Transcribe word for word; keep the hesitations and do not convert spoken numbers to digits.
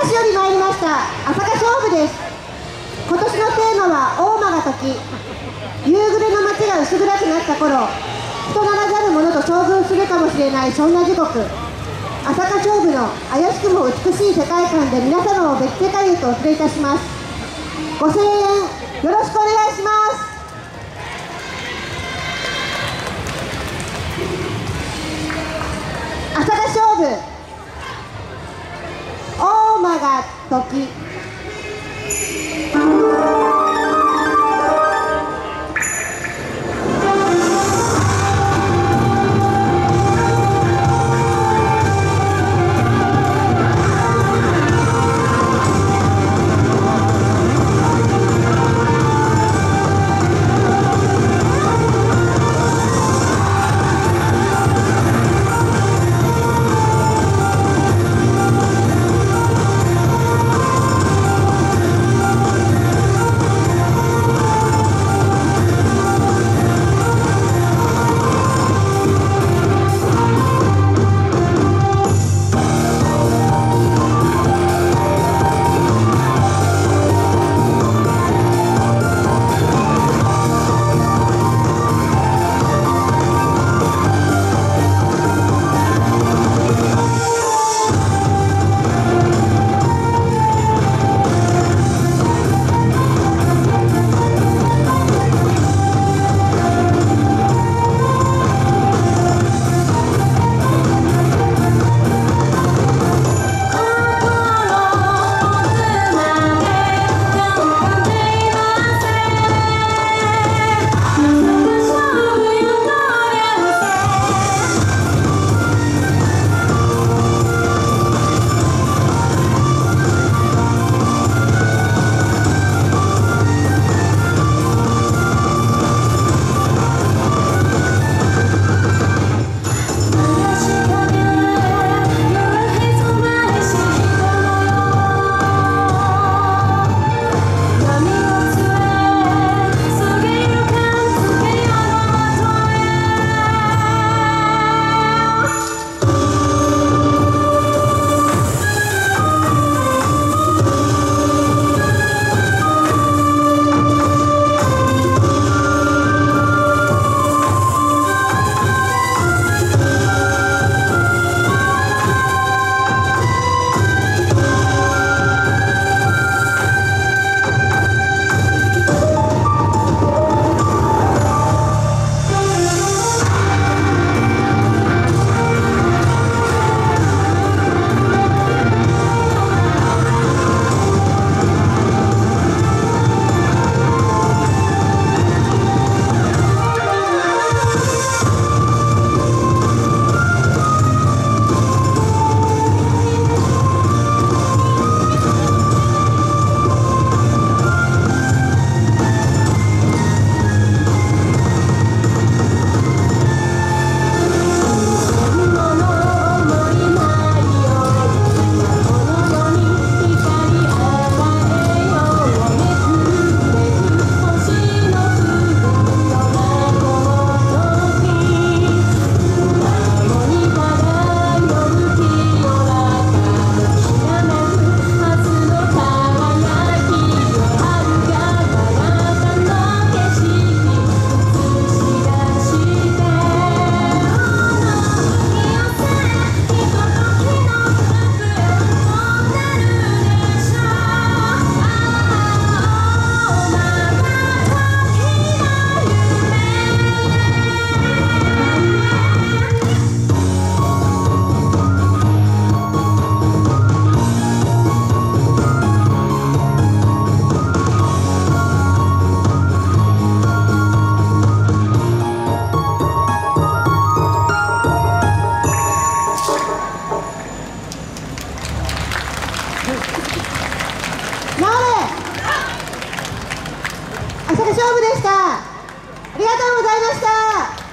市より参りました朝霞勝負です。今年のテーマは大間が時。夕暮れの街が薄暗くなった頃、人ならざる者と遭遇するかもしれないそんな時刻、朝霞勝負の怪しくも美しい世界観で皆様を別世界へとお連れいたします。ご声援よろしくお願いします。朝霞勝負大間が時。朝霞勝負でした。ありがとうございました。